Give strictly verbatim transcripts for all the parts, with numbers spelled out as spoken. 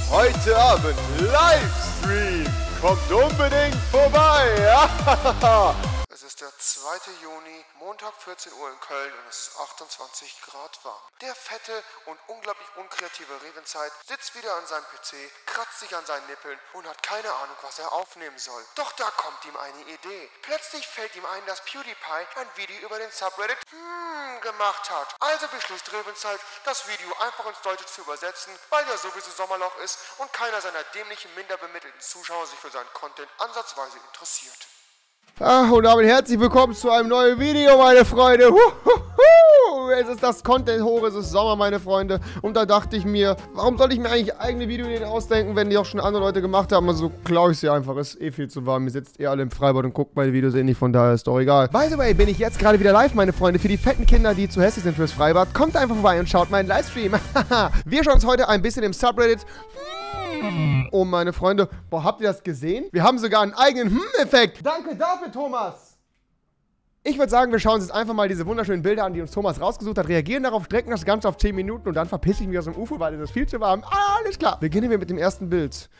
Heute Abend Livestream. Kommt unbedingt vorbei. Es ist der zweite Juni, Montag vierzehn Uhr in Köln und es ist achtundzwanzig Grad warm. Der fette und unglaublich unkreative Revenzeit sitzt wieder an seinem P C, kratzt sich an seinen Nippeln und hat keine Ahnung, was er aufnehmen soll. Doch da kommt ihm eine Idee. Plötzlich fällt ihm ein, dass PewDiePie ein Video über den Subreddit hmm gemacht hat. Also beschließt Revenzeit, das Video einfach ins Deutsche zu übersetzen, weil ja sowieso Sommerloch ist und keiner seiner dämlichen, minder bemittelten Zuschauer sich für seinen Content ansatzweise interessiert. Ach, und damit herzlich willkommen zu einem neuen Video, meine Freunde. Huhuhu. Es ist das Content hoch, es ist Sommer, meine Freunde. Und da dachte ich mir, warum soll ich mir eigentlich eigene Videoideen ausdenken, wenn die auch schon andere Leute gemacht haben? Also klaue ich sie einfach, es ist eh viel zu warm. Ihr sitzt eh alle im Freibad und guckt meine Videos eh nicht, von daher ist doch egal. By the way, bin ich jetzt gerade wieder live, meine Freunde. Für die fetten Kinder, die zu hässlich sind fürs Freibad, kommt einfach vorbei und schaut meinen Livestream. Wir schauen uns heute ein bisschen im Subreddit... Oh, meine Freunde. Boah, habt ihr das gesehen? Wir haben sogar einen eigenen Hm-Effekt. Danke dafür, Thomas. Ich würde sagen, wir schauen uns jetzt einfach mal diese wunderschönen Bilder an, die uns Thomas rausgesucht hat, reagieren darauf, strecken das Ganze auf zehn Minuten und dann verpisse ich mich aus dem U F O, weil es ist viel zu warm. Alles klar. Beginnen wir mit dem ersten Bild.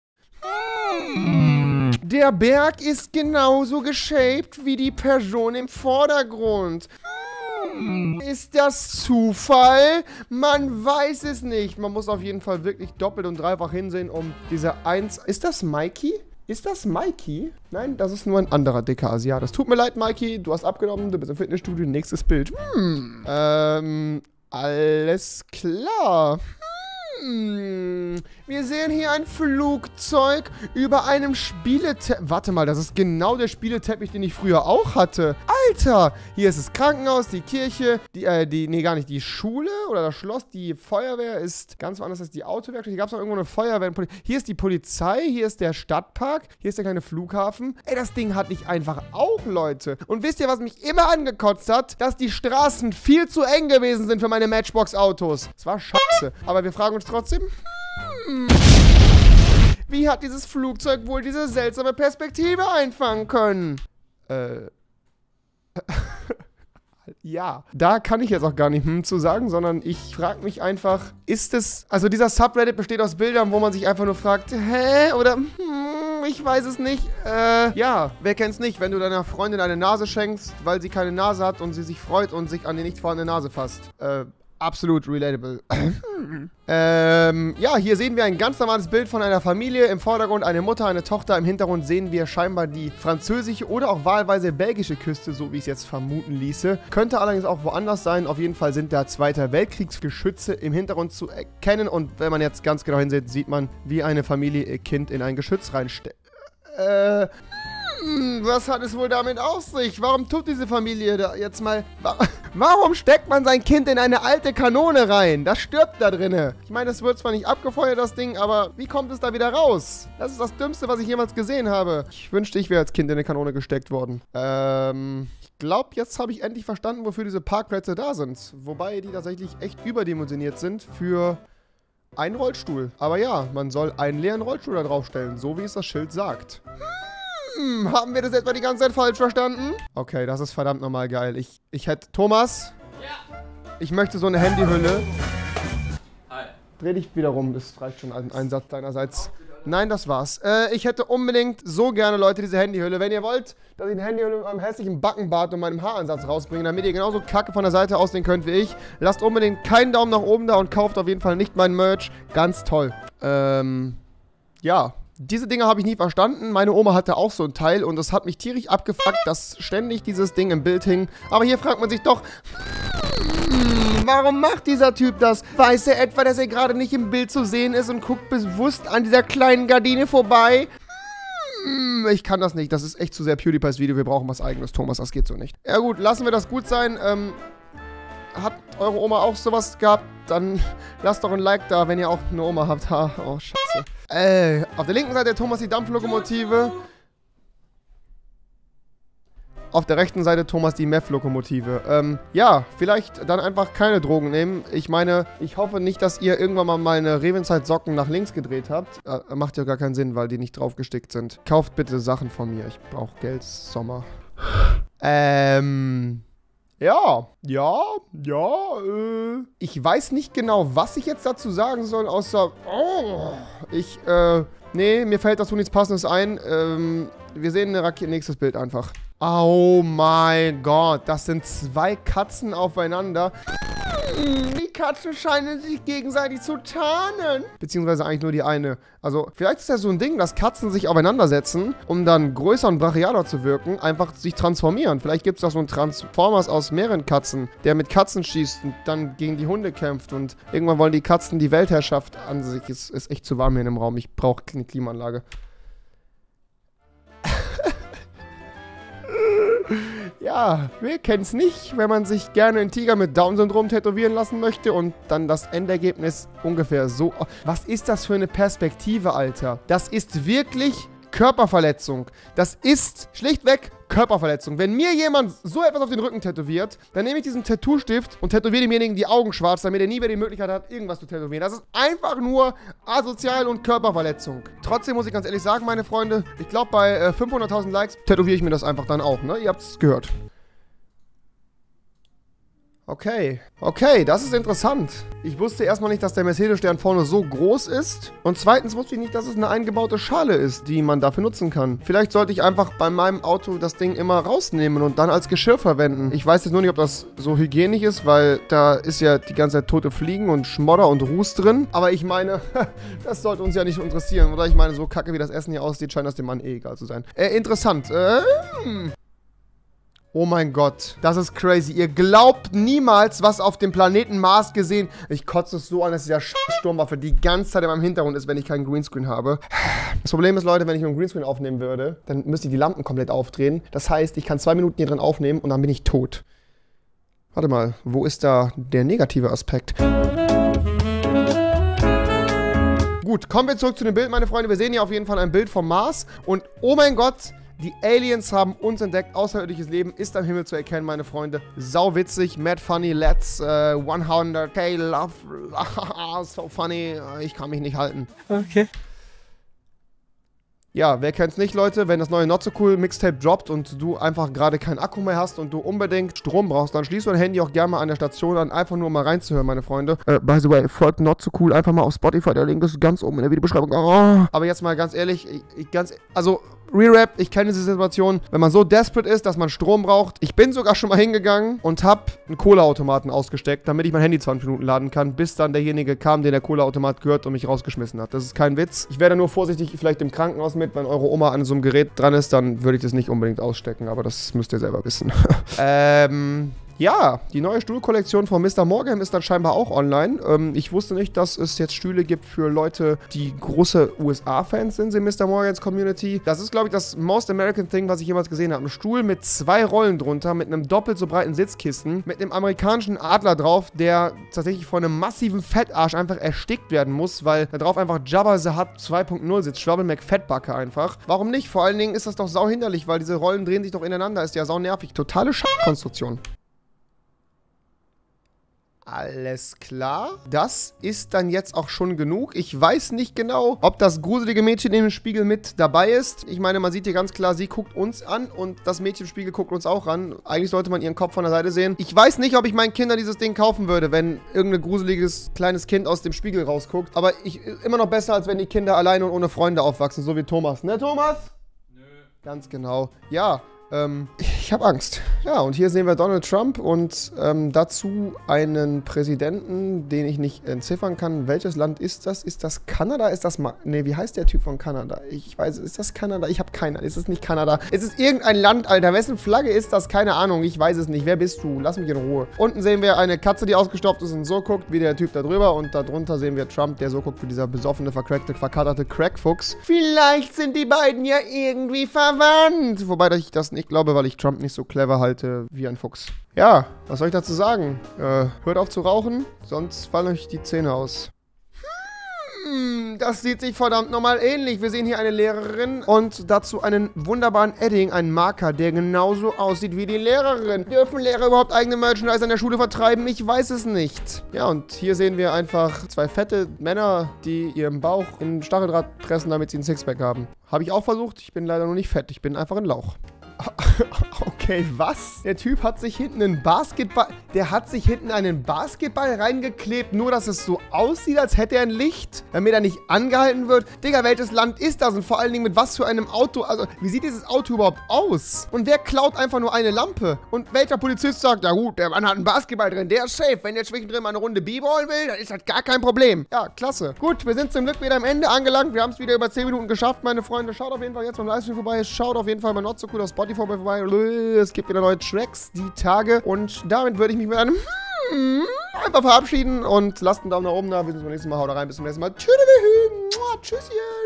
Der Berg ist genauso geshaped wie die Person im Vordergrund. Ist das Zufall? Man weiß es nicht. Man muss auf jeden Fall wirklich doppelt und dreifach hinsehen, um diese eins... Ist das Mikey? Ist das Mikey? Nein, das ist nur ein anderer dicker Asiat. Das tut mir leid, Mikey. Du hast abgenommen, du bist im Fitnessstudio. Nächstes Bild. Hm. Ähm, alles klar. Hm. Wir sehen hier ein Flugzeug über einem Spieleteppich. Warte mal, das ist genau der Spieleteppich, den ich früher auch hatte. Alter! Hier ist das Krankenhaus, die Kirche, die, äh, die, nee, gar nicht, die Schule oder das Schloss, die Feuerwehr ist ganz woanders als die Autowerkstatt. Hier gab es noch irgendwo eine Feuerwehr. Hier ist die Polizei, hier ist der Stadtpark, hier ist der kleine Flughafen. Ey, das Ding hatte ich einfach auch, Leute. Und wisst ihr, was mich immer angekotzt hat? Dass die Straßen viel zu eng gewesen sind für meine Matchbox-Autos. Das war scheiße. Aber wir fragen uns trotzdem... Hm. Wie hat dieses Flugzeug wohl diese seltsame Perspektive einfangen können? Äh. Ja, da kann ich jetzt auch gar nicht hm zu sagen, sondern ich frage mich einfach, ist es... Also dieser Subreddit besteht aus Bildern, wo man sich einfach nur fragt, hä? Oder, hm, ich weiß es nicht. Äh, ja, wer kennt's nicht, wenn du deiner Freundin eine Nase schenkst, weil sie keine Nase hat und sie sich freut und sich an die nicht vorhandene Nase fasst. Äh, absolut relatable. ähm, ja, hier sehen wir ein ganz normales Bild von einer Familie. Im Vordergrund eine Mutter, eine Tochter. Im Hintergrund sehen wir scheinbar die französische oder auch wahlweise belgische Küste, so wie ich es jetzt vermuten ließe. Könnte allerdings auch woanders sein. Auf jeden Fall sind da Zweiter Weltkriegsgeschütze im Hintergrund zu erkennen. Und wenn man jetzt ganz genau hinsieht, sieht man, wie eine Familie ihr Kind in ein Geschütz reinsteckt. Äh... Was hat es wohl damit auf sich? Warum tut diese Familie da jetzt mal... Warum steckt man sein Kind in eine alte Kanone rein? Das stirbt da drinne. Ich meine, es wird zwar nicht abgefeuert, das Ding, aber wie kommt es da wieder raus? Das ist das Dümmste, was ich jemals gesehen habe. Ich wünschte, ich wäre als Kind in eine Kanone gesteckt worden. Ähm... Ich glaube, jetzt habe ich endlich verstanden, wofür diese Parkplätze da sind. Wobei die tatsächlich echt überdimensioniert sind für... einen Rollstuhl. Aber ja, man soll einen leeren Rollstuhl da draufstellen, so wie es das Schild sagt. Hm, haben wir das etwa die ganze Zeit falsch verstanden? Okay, das ist verdammt nochmal geil. Ich, ich hätte... Thomas? Ja? Ich möchte so eine Handyhülle. Hi. Dreh dich wieder rum, das reicht schon ein Einsatz deinerseits. Nein, das war's. Äh, ich hätte unbedingt so gerne, Leute, diese Handyhülle. Wenn ihr wollt, dass ich eine Handyhülle mit meinem hässlichen Backenbart und meinem Haaransatz rausbringe, damit ihr genauso kacke von der Seite aussehen könnt wie ich, lasst unbedingt keinen Daumen nach oben da und kauft auf jeden Fall nicht meinen Merch. Ganz toll. Ähm, ja. Diese Dinge habe ich nie verstanden. Meine Oma hatte auch so ein Teil und es hat mich tierisch abgefuckt, dass ständig dieses Ding im Bild hing. Aber hier fragt man sich doch, hm, warum macht dieser Typ das? Weiß er etwa, dass er gerade nicht im Bild zu sehen ist und guckt bewusst an dieser kleinen Gardine vorbei? Hm, ich kann das nicht. Das ist echt zu sehr PewDiePies Video. Wir brauchen was Eigenes, Thomas. Das geht so nicht. Ja gut, lassen wir das gut sein. Ähm... Hat eure Oma auch sowas gehabt? Dann lasst doch ein Like da, wenn ihr auch eine Oma habt. Ha, oh, scheiße. Äh, auf der linken Seite Thomas die Dampflokomotive. Auf der rechten Seite Thomas die Meth-Lokomotive. Ähm, ja, vielleicht dann einfach keine Drogen nehmen. Ich meine, ich hoffe nicht, dass ihr irgendwann mal meine Revenzeit-Socken nach links gedreht habt. Äh, macht ja gar keinen Sinn, weil die nicht drauf gestickt sind. Kauft bitte Sachen von mir. Ich brauche Geld, Sommer. Ähm... Ja, ja, ja, äh. Ich weiß nicht genau, was ich jetzt dazu sagen soll, außer, oh, ich, äh, nee, mir fällt dazu nichts Passendes ein. Ähm, wir sehen eine Rakete, nächstes Bild einfach. Oh mein Gott, das sind zwei Katzen aufeinander. Die Katzen scheinen sich gegenseitig zu tarnen. Beziehungsweise eigentlich nur die eine. Also, vielleicht ist ja so ein Ding, dass Katzen sich aufeinandersetzen, um dann größer und brachialer zu wirken, einfach sich transformieren. Vielleicht gibt es auch so einen Transformers aus mehreren Katzen, der mit Katzen schießt und dann gegen die Hunde kämpft. Und irgendwann wollen die Katzen die Weltherrschaft an sich. Es ist echt zu warm hier in dem Raum. Ich brauche eine Klimaanlage. Ja, wer kennt's nicht, wenn man sich gerne einen Tiger mit Down-Syndrom tätowieren lassen möchte und dann das Endergebnis ungefähr so... Was ist das für eine Perspektive, Alter? Das ist wirklich Körperverletzung. Das ist schlichtweg Körperverletzung. Wenn mir jemand so etwas auf den Rücken tätowiert, dann nehme ich diesen Tattoo-Stift und tätowiere demjenigen die Augen schwarz, damit er nie mehr die Möglichkeit hat, irgendwas zu tätowieren. Das ist einfach nur asozial und Körperverletzung. Trotzdem muss ich ganz ehrlich sagen, meine Freunde, ich glaube, bei äh, fünfhunderttausend Likes tätowiere ich mir das einfach dann auch, ne? Ihr habt es gehört. Okay, okay, das ist interessant. Ich wusste erstmal nicht, dass der Mercedes-Stern vorne so groß ist. Und zweitens wusste ich nicht, dass es eine eingebaute Schale ist, die man dafür nutzen kann. Vielleicht sollte ich einfach bei meinem Auto das Ding immer rausnehmen und dann als Geschirr verwenden. Ich weiß jetzt nur nicht, ob das so hygienisch ist, weil da ist ja die ganze Zeit tote Fliegen und Schmodder und Ruß drin. Aber ich meine, das sollte uns ja nicht interessieren, oder? Ich meine, so kacke wie das Essen hier aussieht, scheint das dem Mann eh egal zu sein. Äh, interessant. Ähm... Oh mein Gott, das ist crazy. Ihr glaubt niemals, was auf dem Planeten Mars gesehen... Ich kotze es so an, dass dieser Sturmwaffe die ganze Zeit in meinem Hintergrund ist, wenn ich keinen Greenscreen habe. Das Problem ist, Leute, wenn ich nur einen Greenscreen aufnehmen würde, dann müsste ich die Lampen komplett aufdrehen. Das heißt, ich kann zwei Minuten hier drin aufnehmen und dann bin ich tot. Warte mal, wo ist da der negative Aspekt? Gut, kommen wir zurück zu dem Bild, meine Freunde. Wir sehen hier auf jeden Fall ein Bild vom Mars. Und oh mein Gott... Die Aliens haben uns entdeckt. Außerirdisches Leben ist am Himmel zu erkennen, meine Freunde. Sau witzig, mad funny, let's uh, hundert K love. So funny, ich kann mich nicht halten. Okay. Ja, wer kennt's nicht, Leute? Wenn das neue Not So Cool Mixtape droppt und du einfach gerade keinen Akku mehr hast und du unbedingt Strom brauchst, dann schließt du dein Handy auch gerne mal an der Station an, einfach nur mal reinzuhören, meine Freunde. Äh, by the way, folgt Not So Cool einfach mal auf Spotify, der Link ist ganz oben in der Videobeschreibung. Oh. Aber jetzt mal ganz ehrlich, ich, ich ganz, also... Re-Rap, ich kenne diese Situation, wenn man so desperate ist, dass man Strom braucht. Ich bin sogar schon mal hingegangen und habe einen Cola-Automaten ausgesteckt, damit ich mein Handy zwanzig Minuten laden kann, bis dann derjenige kam, den der Cola-Automat gehört und mich rausgeschmissen hat. Das ist kein Witz. Ich wäre nur vorsichtig vielleicht im Krankenhaus mit, wenn eure Oma an so einem Gerät dran ist, dann würde ich das nicht unbedingt ausstecken, aber das müsst ihr selber wissen. ähm... Ja, die neue Stuhlkollektion von Mister Morgan ist dann scheinbar auch online. Ähm, ich wusste nicht, dass es jetzt Stühle gibt für Leute, die große U S A-Fans sind in Mister Morgans Community. Das ist, glaube ich, das Most American Thing, was ich jemals gesehen habe. Ein Stuhl mit zwei Rollen drunter, mit einem doppelt so breiten Sitzkissen, mit einem amerikanischen Adler drauf, der tatsächlich von einem massiven Fettarsch einfach erstickt werden muss, weil da drauf einfach Jabba the Hutt zwei Punkt null sitzt, Schwabbel McFettbacke einfach. Warum nicht? Vor allen Dingen ist das doch sau hinderlich, weil diese Rollen drehen sich doch ineinander. Ist ja sau nervig. Totale Scheißkonstruktion. Alles klar. Das ist dann jetzt auch schon genug. Ich weiß nicht genau, ob das gruselige Mädchen im Spiegel mit dabei ist. Ich meine, man sieht hier ganz klar, sie guckt uns an und das Mädchen im Spiegel guckt uns auch an. Eigentlich sollte man ihren Kopf von der Seite sehen. Ich weiß nicht, ob ich meinen Kindern dieses Ding kaufen würde, wenn irgendein gruseliges kleines Kind aus dem Spiegel rausguckt. Aber ich, immer noch besser, als wenn die Kinder alleine und ohne Freunde aufwachsen, so wie Thomas. Ne, Thomas? Nö. Ganz genau. Ja. Ähm, ich habe Angst. Ja, und hier sehen wir Donald Trump und ähm, dazu einen Präsidenten, den ich nicht entziffern kann. Welches Land ist das? Ist das Kanada? Ist das Ma... Ne, wie heißt der Typ von Kanada? Ich weiß, ist das Kanada? Ich habe keine Ahnung. Ist es nicht Kanada? Ist es irgendein Land, Alter? Wessen Flagge ist das? Keine Ahnung. Ich weiß es nicht. Wer bist du? Lass mich in Ruhe. Unten sehen wir eine Katze, die ausgestopft ist und so guckt, wie der Typ da drüber. Und darunter sehen wir Trump, der so guckt wie dieser besoffene, vercrackte, verkatterte Crackfuchs. Vielleicht sind die beiden ja irgendwie verwandt. Wobei ich das nicht glaube, weil ich Trump nicht so clever halte wie ein Fuchs. Ja, was soll ich dazu sagen? Äh, hört auf zu rauchen, sonst fallen euch die Zähne aus. Hm, das sieht sich verdammt nochmal ähnlich. Wir sehen hier eine Lehrerin und dazu einen wunderbaren Edding, einen Marker, der genauso aussieht wie die Lehrerin. Dürfen Lehrer überhaupt eigene Merchandise an der Schule vertreiben? Ich weiß es nicht. Ja, und hier sehen wir einfach zwei fette Männer, die ihren Bauch in Stacheldraht pressen, damit sie ein Sixpack haben. Habe ich auch versucht. Ich bin leider noch nicht fett. Ich bin einfach ein Lauch. Okay. Okay, was? Der Typ hat sich hinten einen Basketball... Der hat sich hinten einen Basketball reingeklebt, nur dass es so aussieht, als hätte er ein Licht, damit er nicht angehalten wird. Digga, welches Land ist das? Und vor allen Dingen mit was für einem Auto... Also, wie sieht dieses Auto überhaupt aus? Und wer klaut einfach nur eine Lampe? Und welcher Polizist sagt, ja gut, der Mann hat einen Basketball drin, der ist safe. Wenn der zwischendrin mal eine Runde B-Ballen will, dann ist das gar kein Problem. Ja, klasse. Gut, wir sind zum Glück wieder am Ende angelangt. Wir haben es wieder über zehn Minuten geschafft, meine Freunde. Schaut auf jeden Fall jetzt beim Livestream vorbei. Schaut auf jeden Fall mal Not So Cool auf Spotify vorbei. Es gibt wieder neue Tracks die Tage. Und damit würde ich mich mit einem hmm einfach verabschieden. Und lasst einen Daumen nach oben da. Wir sehen uns beim nächsten Mal. Haut rein. Bis zum nächsten Mal. Tschüss. Tschüsschen.